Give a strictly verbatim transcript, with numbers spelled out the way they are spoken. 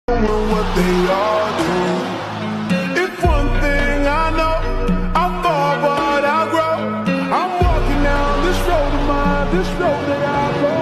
doing what they all do. If one thing I know, I fall but I grow. I'm walking down this road of mine, this road that I go.